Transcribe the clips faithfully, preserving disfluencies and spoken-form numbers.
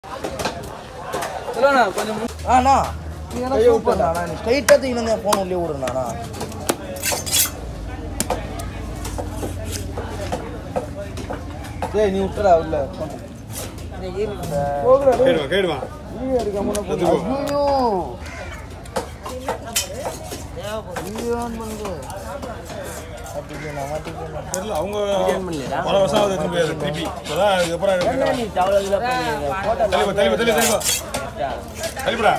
இல்லண்ணா கொஞ்சம் ஆண்ணா நீ சூப்பர்ண்ணா நீ ஸ்ட்ரைட்டாக தூக்கினு ஃபோன் உள்ளே விடுறேண்ணா டேய் நீ விட்டுறா உள்ள கேடுவா கேடுவா ஐயோ தெரியல அவங்க பல வருஷம் ஆகுது திருப்பி இப்போதான் அதுக்கப்புறம் தெளிவா தெளிவா தெளிவா தெளிவா தெளிவுடா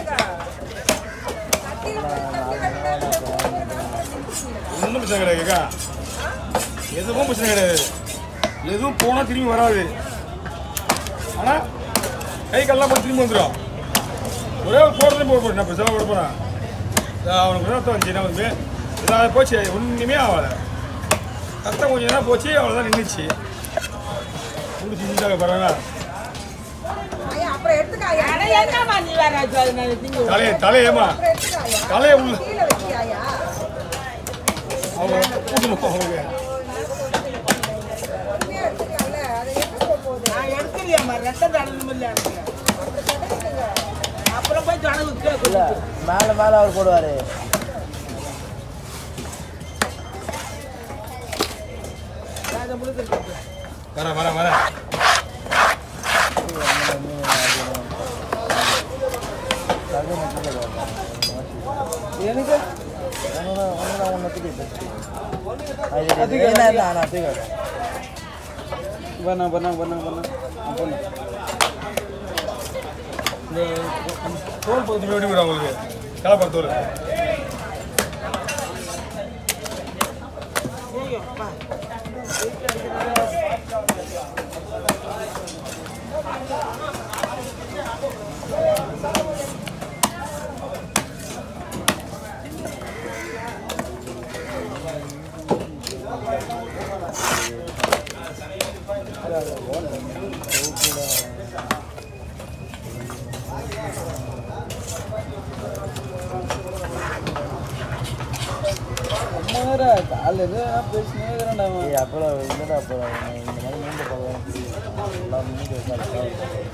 ஒன்றும் பிரச்சனை கிடையாதுக்கா எதுவும் பிரச்சனை கிடையாது எதுவும் போனால் திரும்பி வராது ஆனால் கை கல்லாம் போட்டு திரும்பி வந்துடும் ஒரே ஒரு போடுறதே போட போகிறேன் நான் இப்போ செலவு போட போகிறேன் அவனுக்கு விரதம் வந்துச்சு என்ன வந்து இதாக போச்சு ஒன்றுமே ஆகாது கஷ்டம் கொஞ்சம் நேரம் போச்சு அவ்வளோதான் நின்றுச்சு முடிச்சு செஞ்சாங்க பரவாயில்ல தலையை தலையேமா தலையை உள்ள அவங்க கூட்டணும் அவங்க அப்புறம் போய் மேல மேல அவர் போடுவாரு வர வர வர எனக்கு பண்ண பண்ண பண்ண பண்ண பண்ண இந்த தோல் பகுதி எப்படி விடும் உங்களுக்கு கலப்பட தோல் காலையில் பேசினே இருக்கிறேன்டா அப்புறம் இல்லைடா அப்புறம் இந்த மாதிரி மீண்டு பார்க்கலாம் எல்லாம் மீண்டு வைக்காது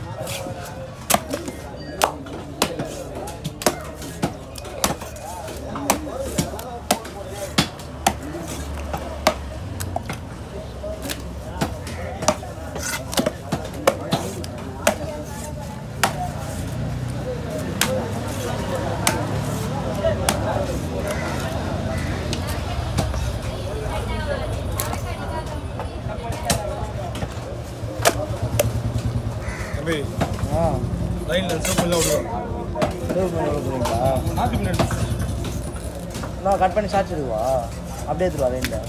லைனில் சோப்பு எல்லாம் விடுவோம் நாட்டு பின்னாடி நான் கட் பண்ணி சாச்சிடுவா அப்படியே எடுத்துருவா லைனில்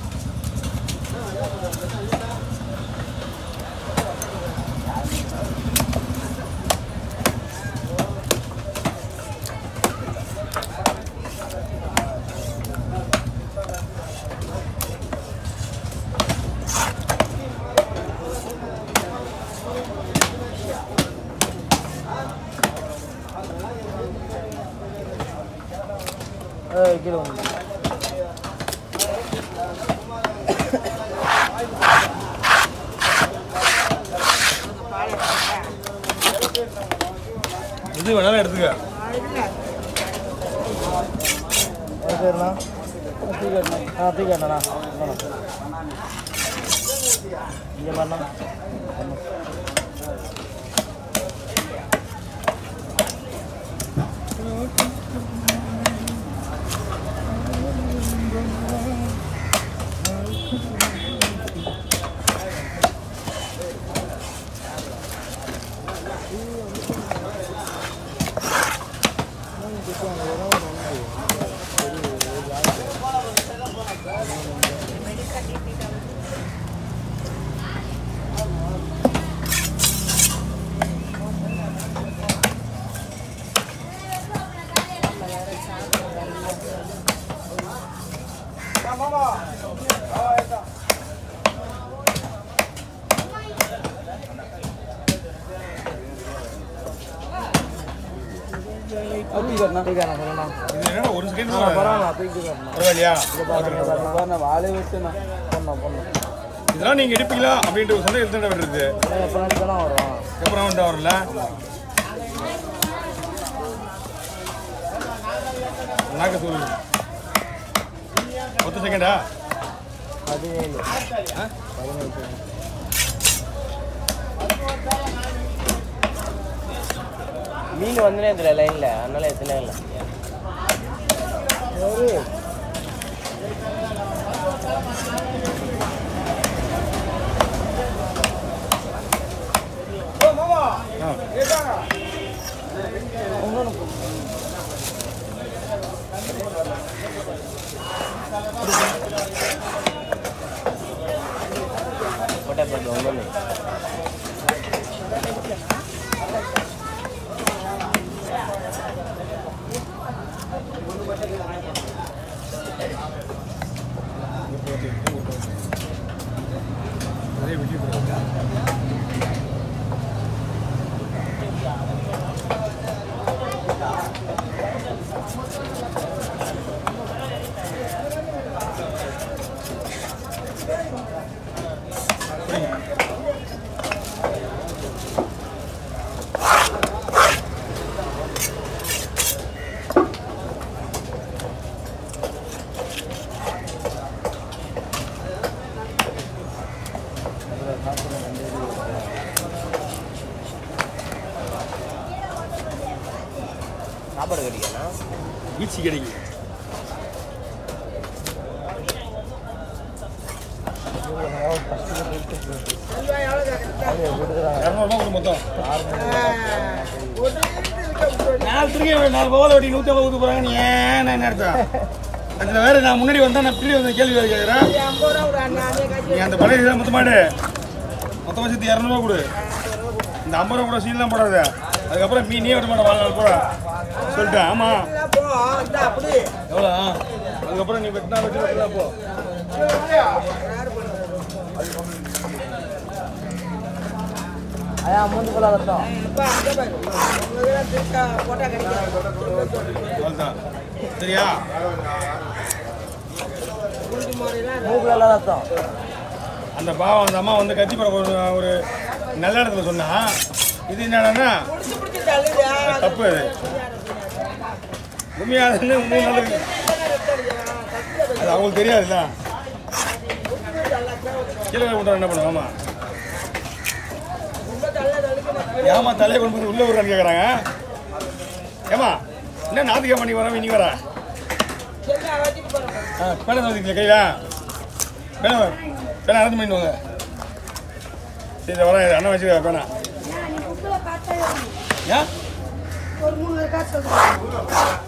கீழே வந்து இது வேணாலும் எடுத்துக்க பேருண்ணா ஆ தூக்கி அண்ணா இங்கே பண்ணா ஒரு செகண்ட் பரவாயில்லையா வாழை விட்டுண்ணா இது இதெல்லாம் நீங்கள் எடுப்பீங்களா அப்படின்ட்டு ஒரு சந்தேகம் எடுத்துகிட்டு விடுறது. எப்போ தான் வரும் எப்பறம் வந்துட்டு வரல நாக்க சொல்லு பத்து செகண்டா பதினேழு பதினேழு மீன் வந்துனே இதில் லைனில் அதனால எத்தனை இல்லை போட்டா போட்டு ஒன்று நிறைய வெட்டி போடுறாங்க. சாப்பாடு கிடைக்கா ஈச்சி கிடைக்கும். இரநூறுபா கொடு மொத்தம். நாலு திருக்க நாலு பவால வட்டி நூற்றி ஐம்பது கொடுக்க போகிறாங்க. நீ ஏன் என்ன அர்த்தம்? அதில் வேறு நான் முன்னாடி வந்தால் நான் பின்னாடி வந்து கேள்வி வேறு கேட்குறேன். நீ அந்த பழைய இதை மொத்தமாடு மொத்தமாக சேர்த்து இரநூறுவா கொடு. இந்த ஐம்பது ரூபா கூட சீன்லாம் போடாத. அதுக்கப்புறம் மீ நீ விட மாட்டேன் வாழ்நாள் போட சொல்லிட்டேன். ஆமாம் எவ்வளோ? அதுக்கப்புறம் நீ வெட்டினா வெட்டி வெட்டலாம் போ. அதான் மூன்று போல அர்த்தம் அவ்வளோதான். சரியா? மூக்குல இல்லாத அர்த்தம். அந்த பாவம் அந்த அம்மா வந்து கத்தி படம் ஒரு ஒரு நல்ல இடத்துல சொன்னா இது என்னன்னா தப்பு. அது உண்மையானது உண்மையும் நல்லது. அது அவங்களுக்கு தெரியாதுல்ல. கீழே விட்டா என்ன பண்ணுவோம்? ஆமா ஏமா தலையை கொண்டு போய் உள்ள விடுறான்னு கேட்குறாங்க. ஏமா என்ன நாத்துக்கே பண்ணி வர இன்னைக்கு வர பேனை வச்சுக்கல கையில பேனை பேனை அரைச்சி பண்ணிட்டு வாங்க. சரி வர அண்ணன் வச்சுக்க பேனா. ஏன்